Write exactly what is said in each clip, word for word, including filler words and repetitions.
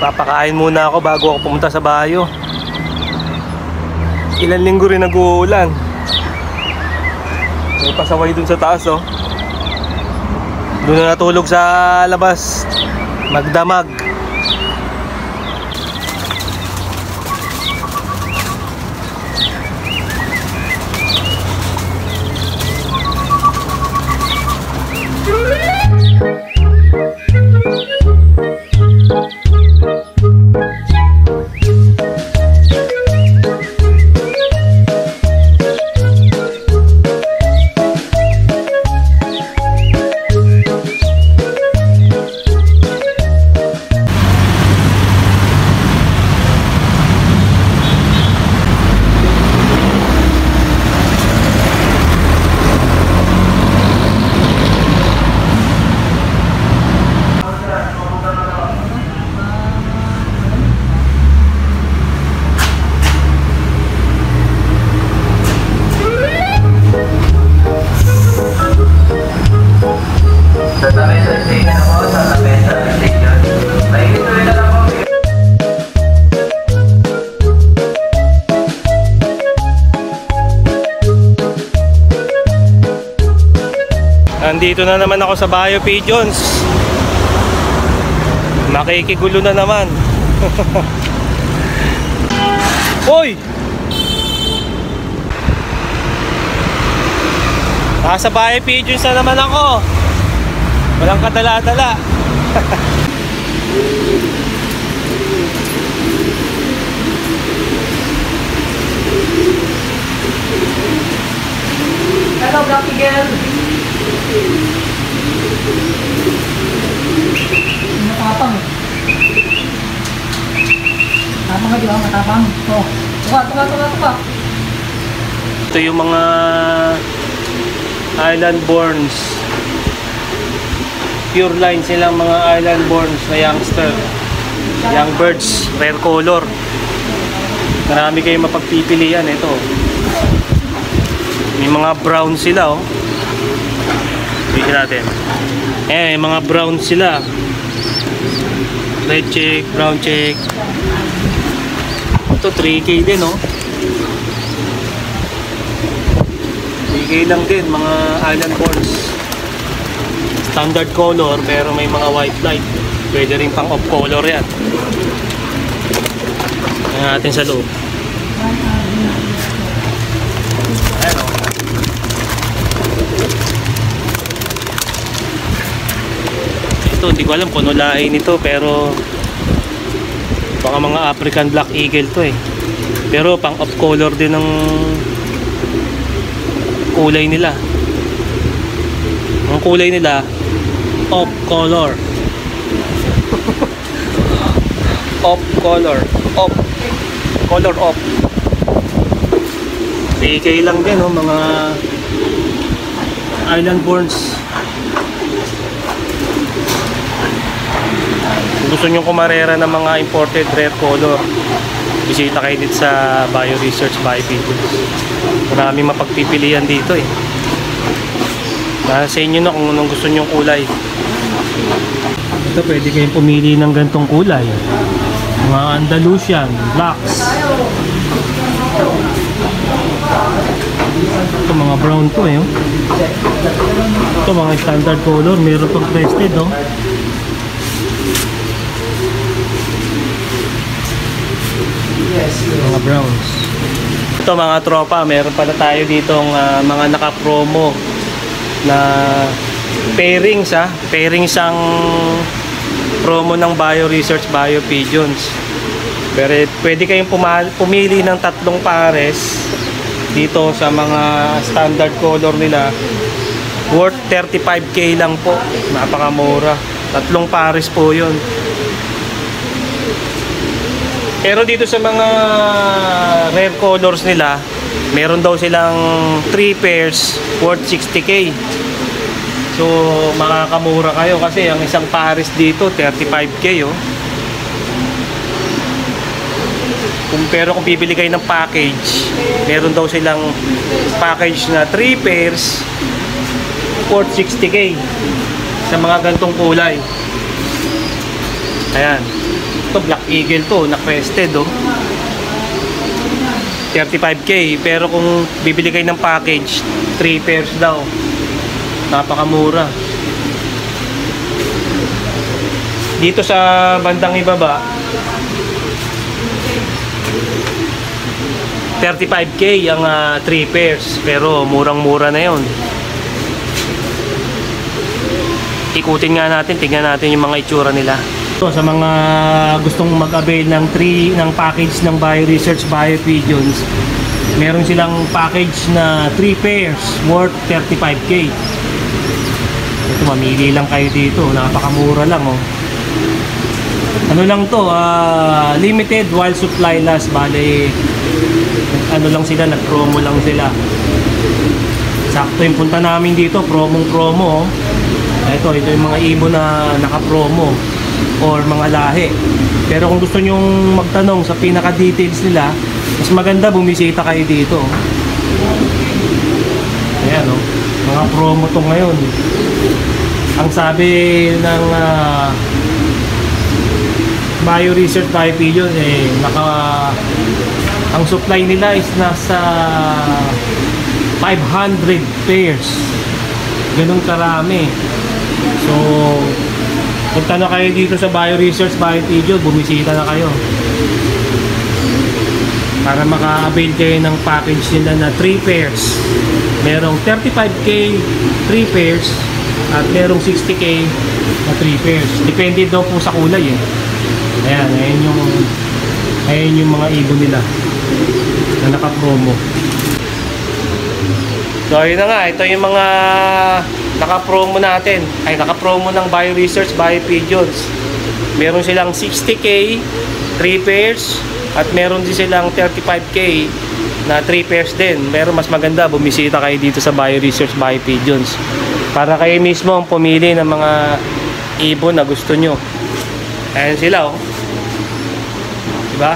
Papakain muna ako bago ako pumunta sa bayo. Ilan linggo rin nag-uulan. May pasaway dun sa taas, oh. Doon na natulog sa labas, magdamag. Nandito na naman ako sa Bayo Pigeons. Makikigulo na naman. Hoy! Nasa Bayo Pigeons na naman ako. Walang kadala-dala. Hello, Blacky girl. Matapang eh. Matapang ka, di ba? Matapang. Oh. Tuka, tuka, tuka, tuka. Ito yung mga island borns. Pure line silang mga island borns na youngster. Young birds, rare color. Marami kayong mapagpipilian. Ito. May mga brown sila, oh. Tingnan natin. Eh, mga brown sila. Red check, brown check. Ito three K din, oh. three K lang din, mga island borns. Standard color pero may mga white light. Pwede rin pang off color yan. Tingnan natin sa loob. Ayan, oh. Ito, hindi ko alam kung ano lahi nito, pero baka mga African Black Eagle to eh. Pero pang off color din ng kulay nila. Ang kulay nila off color. Off color. Off. Color off. three K lang din, oh, mga island borns. Kung gusto nyo kumarera ng mga imported rare color, bisita kayo dito sa Bayo Research Bayo Pigeons. Maraming mapagpipilian dito eh. Nasa inyo na kung anong gusto nyong kulay. Ito, pwede kayong pumili ng gantong kulay. Mga Andalusian, blacks. Ito mga brown to eh, oh. Ito mga standard color, meron pang crested, oh. Mga browns. Ito mga tropa, meron pala tayo ditong uh, mga naka-promo na pairings, ha. Pairings ang promo ng Bayo Research Bayo Pigeons. Pero pwede kayong pumili ng tatlong pares dito sa mga standard color nila. Worth thirty-five K lang po. Napakamura. Tatlong pares po yun. Pero dito sa mga rare colors nila, meron daw silang three pairs worth sixty K. So makakamura kayo kasi ang isang pares dito thirty-five K, oh. Kung, pero kung bibili kayo ng package, meron daw silang package na three pairs worth sixty K sa mga gantong kulay. Ayan. Ito, Black Eagle to, na-crested, oh. thirty-five K. Pero kung bibili kayo ng package, three pairs daw. Napakamura. Dito sa bandang ibaba, thirty-five K ang uh, three pairs. Pero murang-mura na yon. Ikutin nga natin, tingnan natin yung mga itsura nila. So, sa mga gustong mag-avail ng three ng package ng Bio Research Bio Pigeons, meron silang package na three pairs worth thirty-five K. Ito, mamili lang kayo dito, napakamura lang, oh. Ano lang to, uh, limited while supply lasts. Bale, ano lang sila, nag-promo lang sila. Sakto yung punta namin dito, promong promo, oh. Ito, ito yung mga ibon na naka-promo or mga lahi. Pero kung gusto nyong magtanong sa pinaka-details nila, mas maganda bumisita kayo dito. Ayan, oh. Mga promo to ngayon. Ang sabi ng uh, Bio Research Bio Pigeons, eh, naka, ang supply nila is nasa five hundred pairs. Ganun karami. So, punta na kayo dito sa Bio Research Bio Pigeons, bumisita na kayo para maka-avail kayo ng package nila na three pairs. Merong thirty-five K three pairs at merong sixty K na three pairs. Depende daw po sa kulay, eh. Ayan, ayan yung ayan yung mga ibon nila na naka-promo. So, ayun na nga, ito yung mga naka-promo natin. Ay, naka-promo ng Bio Research Bio Pigeons. Meron silang sixty K three pairs at meron din silang thirty-five K na three pairs din. Meron mas maganda, bumisita kayo dito sa Bio Research Bio Pigeons para kayo mismo ang pumili ng mga ibon na gusto nyo. Ayan sila, oh. Diba?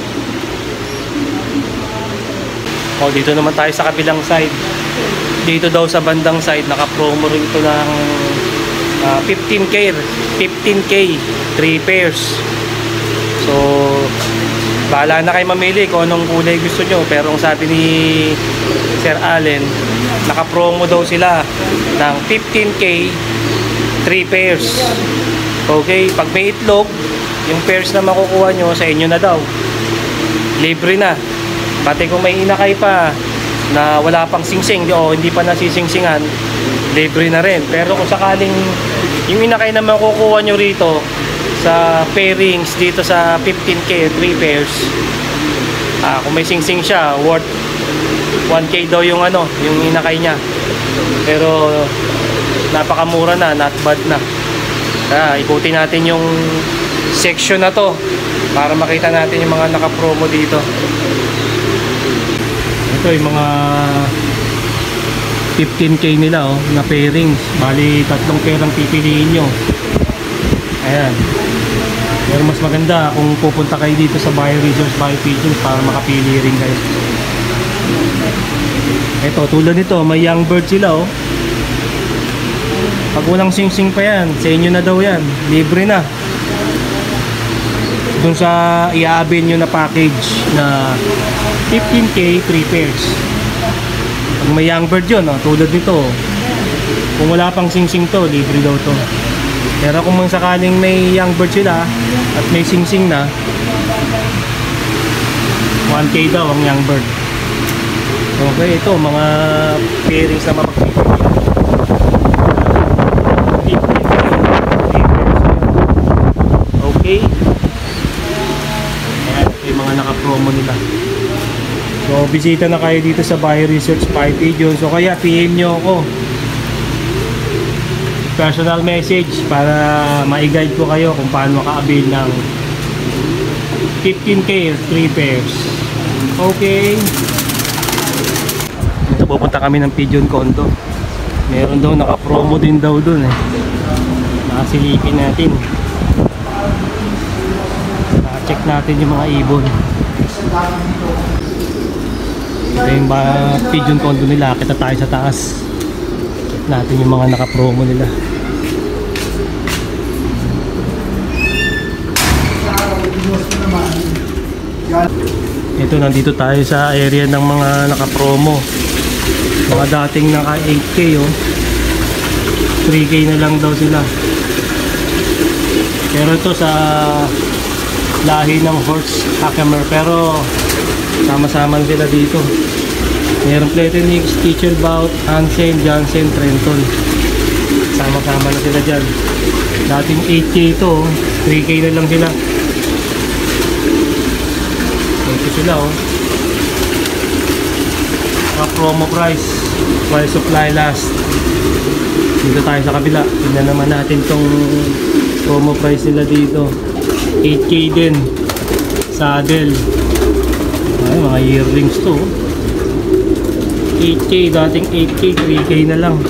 O, dito naman tayo sa kabilang side. Dito daw sa bandang side, naka-promo rin ito ng uh, fifteen K fifteen K three pairs. So, bahala na kayo mamili kung anong kulay gusto nyo. Pero ang sabi ni Sir Allen, naka-promo daw sila ng fifteen K three pairs. Okay, pag may itlog, yung pairs na makukuha nyo sa inyo na daw. Libre na. Pati kung may inakay pa na wala pang singsing o hindi pa nasisingsingan, libre na rin. Pero kung sakaling yung inakay na makukuha nyo rito sa pairings dito sa fifteen K three pairs, ah, kung may singsing siya, worth one K daw yung ano, yung inakay niya. Pero napakamura na, not bad na. Kaya ikutin natin yung section na to para makita natin yung mga naka-promo dito. Ito yung mga fifteen K nila, oh, na pairings. Bali tatlong pairang pipiliin nyo. Ayan. Pero mas maganda kung pupunta kayo dito sa Bio Research Bio Pigeons para makapili rin kayo. Ito, tulad nito, may young bird sila, oh. Pag walang sing-sing pa yan, sa inyo na daw yan. Libre na. Dun sa i-avail nyo na package na fifteen K three pairs. Pag may young bird yun, oh, tulad nito, kung wala pang sing-sing to, libre daw to. Pero kung mang sakaling may young bird sila at may sing-sing na, one K daw ang young bird. Okay, ito mga pairings na mapagpipilian. Okay. Ayan, ito yung mga naka-promo nila. So, bisita na kayo dito sa Bio Research Bio Pigeons. So, kaya P M nyo ako. Personal message para ma-guide ko kayo kung paano maka-avail ng fifteen K three pairs. Okay. Ito, pupunta kami ng Pigeon Condo. Meron daw naka-promo din daw dun, eh. Nakasilipin natin. Naka-check natin yung mga ibon. Ito yung mga Pigeon Condo nila. Kita tayo sa taas. Check natin yung mga naka-promo nila. Ito, nandito tayo sa area ng mga naka-promo. Mga dating naka eight K, oh. three K na lang daw sila. Pero ito sa lahi ng horse Hackemer, pero sama-sama sila dito. Mayroong Platinix, Teacherbout, Hansen, Jansen, Trenton. Sama-sama na sila dyan. Dating eight K ito, oh. three K na lang sila. Ito sila, oh. Promo price, while supply last. Dito tayo sa kabila. Tingnan naman natin tong promo price nila dito. eight K din. Saddle. Ay, mga yearlings to. eight K, dating eight K, three K na lang.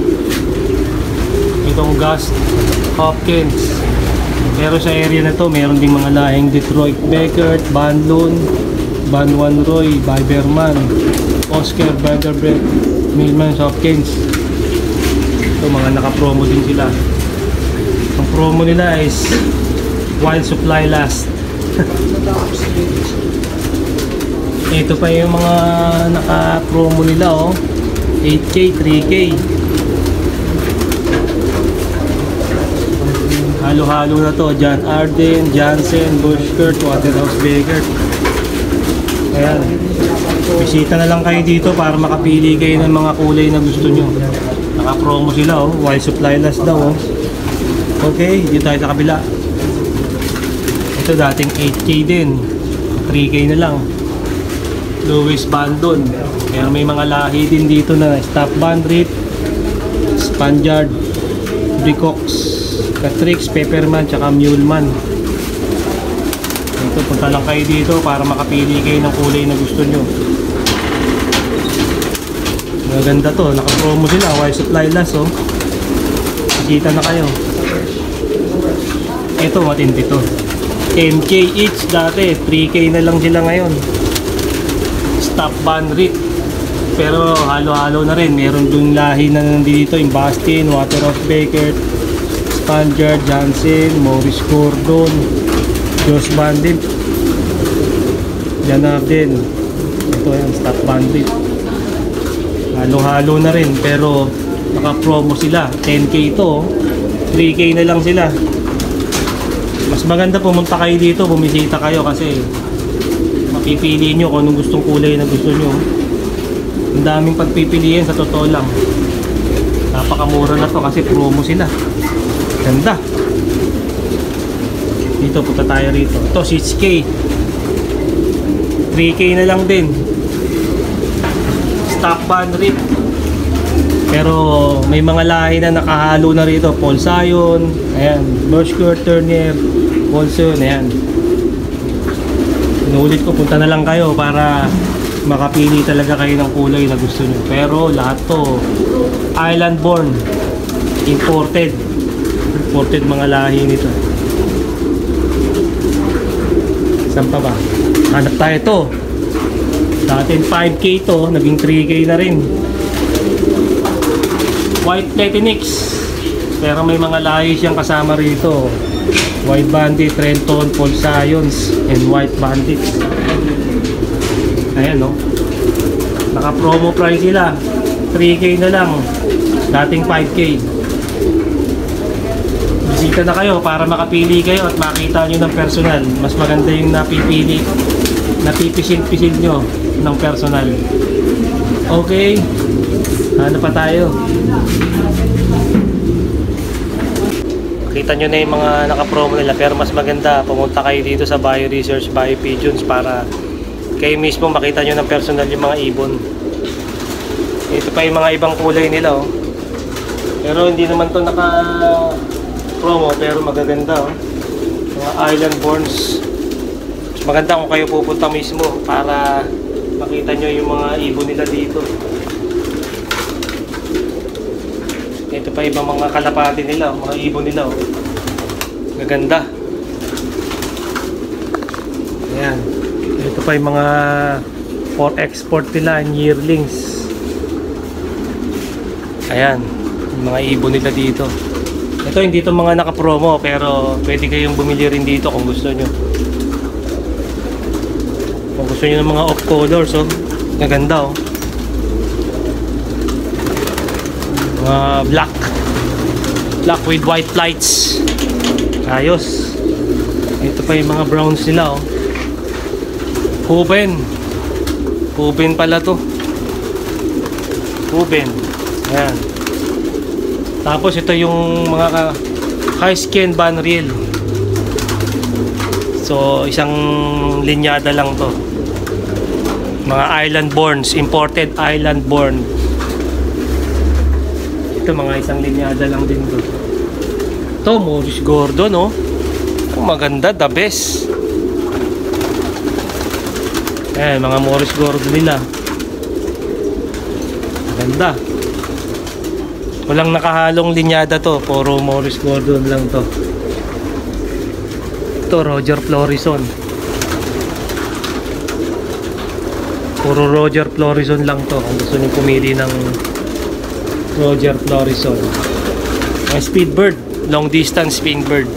Itong Gust Hopkins. Pero sa area na to, meron ding mga lahing Detroit Beckert, Banlon, Banwan Roy, Biberman, Oscar, Vanderbilt, Millman, Hopkins. Ito, mga naka-promo din sila. Ang promo nila is while supply last. Ito pa yung mga naka-promo nila, oh. eight K, three K. Halo-halo na to. John Arden, Jansen, Bushkert, Waterhouse Beckert. Ayan. Bisita na lang kayo dito para makapili kayo ng mga kulay na gusto nyo. Naka-promo sila, oh. While supply last daw, oh. Okay, dito tayo sa kabila. Ito dating eight K din. three K na lang. Louis Bandon. Pero may mga lahi din dito na Stop Bandrit, Spaniard, Bricox, Catrix, Pepperman, tsaka Muleman. Ito, punta lang kayo dito para makapili kayo ng kulay na gusto nyo. Maganda to, naka-promo sila, while supply last, oh. Kita na kayo. Ito, matindi to. ten K each dati, three K na lang sila ngayon. Stop Bandrit. Pero halo-halo na rin. Meron dun lahi na nandito, yung Bastin, Waterhouse Beckert, Spaniard, Jansen, Maurice Gordon, Josh Bandit, Janarden. Ito yan, Stop Bandit. Halo-halo na rin, pero naka-promo sila. ten K ito, three K na lang sila. Mas maganda pumunta kayo dito, bumisita kayo kasi mapipili nyo kung anong gustong kulay na gusto nyo. Ang daming pagpipilian, sa totoo lang. Napakamura na to kasi promo sila. Ganda. Dito, punta tayo rito. Ito, six K. three K na lang din. Stop Bandrit. Pero may mga lahi na nakahalo na rito. Paul Sion, ayan, Bushkert, Turner, Paul Sion, ayan. Inuulit ko, punta na lang kayo para makapili talaga kayo ng kulay na gusto nyo. Pero lahat to island born, imported. Imported mga lahi nito. Saan pa ba? Hanap tayo to. Dating five K to, naging three K na rin. White Platinix. Pero may mga lahi siyang kasama rito. White Bandit, Trenton, Paul Sions, and White Bandit. Ayan, no? Naka-promo price sila. three K na lang. Dating five K. Bisita na kayo para makapili kayo at makita nyo ng personal. Mas maganda yung napipili, napipisil-pisil nyo ng personal. Okay. Ano pa tayo? Kita nyo na yung mga naka-promo nila, pero mas maganda pumunta kayo dito sa Bio Research, Bio Pigeons para kayo mismo makita nyo ng personal yung mga ibon. Ito pa yung mga ibang kulay nila, oh. Pero hindi naman to naka-promo, pero magaganda, oh. Mga island borns. Mas maganda kung kayo pupunta mismo para makita nyo yung mga ibon nila dito. Ito pa ibang mga kalapati nila, mga ibon nila, oh. Gaganda. Ayan. Ito pa yung mga for export nila, yearlings. Ayan, yung mga ibon nila dito. Ito hindi ito mga naka-promo, pero pwede kayong bumili rin dito kung gusto nyo. Kung Gusto nyo ng mga off colors, oh. Gaganda, oh. Mga black. Black with white lights. Ayos. Ito pa yung mga browns nila, oh. Kuben. Kuben pala to. Kuben. Ayan. Tapos ito yung mga high skin band reel. So, isang linyada lang to. Mga island borns, imported island born. Ito mga isang linyada lang din to. Ito, Morris Gordon, no? Ang maganda, the best. Eh, mga Morris Gordon nila. Maganda. Walang nakahalong linyada to, puro Morris Gordon lang to. Ito, Roger Florison. Puro Roger Florison lang to. Kung gusto niyo pumili ng Roger Florison. Ang Speedbird, long distance Speedbird.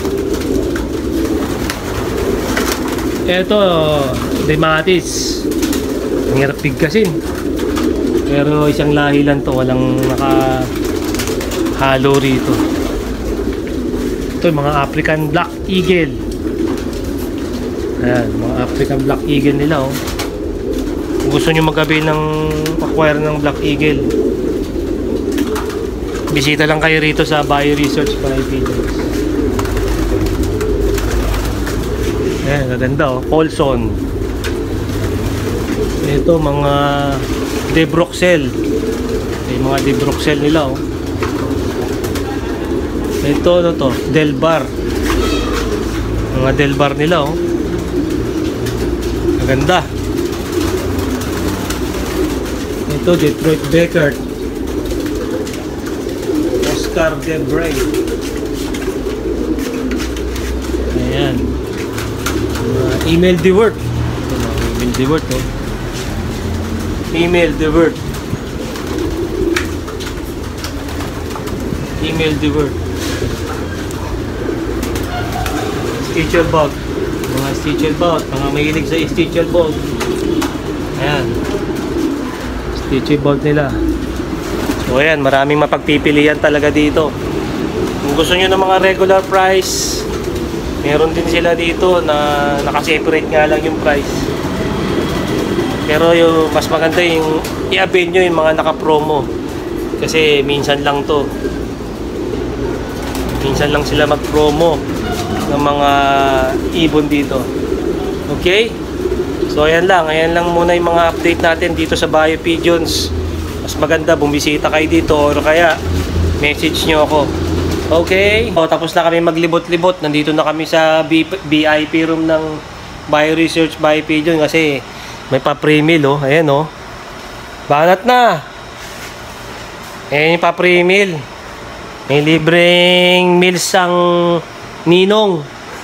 Ito, Dematis. Ang hirap bigkasin. Pero isang lahi lang to, walang nakahalo rito. Ito, mga African Black Eagle. Ayan, mga African Black Eagle nila, oh. Kung gusto nyo mag-avail ng acquire ng Black Eagle, bisita lang kayo rito sa Bio Research by Pigeons. Ayan, gaganda, oh. Paulson. Ito, mga De Bruxelles. Yung mga De Bruxelles nila, oh. Ito, ano to? Delbar. Mga Delbar nila, oh. Maganda. Ito, Detroit Beckert. Oscar Debray. Ayan. Uh, email Dewert. Email Dewert, oh. Email Dewert. Email Dewert. Stitcher Bug. Mga Stitcher Bug. Mga mahilig sa Stitcher Bug. Ayan. Stitcher Bug nila. So ayan, maraming mapagpipilian talaga dito. Kung gusto nyo ng mga regular price, meron din sila dito na nakaseparate nga lang yung price. Pero yung mas maganda yung i-avail nyo yung mga naka-promo. Kasi minsan lang to. Minsan lang sila mag-promo ng mga ibon dito. Okay? So ayan lang, ayan lang muna yung mga update natin dito sa Bio Pigeons. Mas maganda bumisita kayo dito or kaya message nyo ako. Okay? O, tapos na kami maglibot-libot. Nandito na kami sa B I P room ng Bio Research Bio Pigeon kasi may pa-pre-meal, oh. Ayan, oh. Banat na. Ayan yung pa-pre-meal. May libreng meals ang ninong.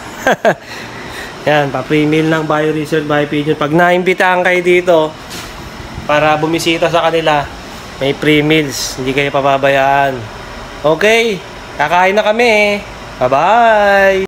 Yan, pa-pre-meal ng Bio Research Bio Pigeon. Pag naimbitahan kayo dito para bumisita sa kanila, may pre-meals. Hindi kayo pababayaan. Okay, kakain na kami. Bye-bye!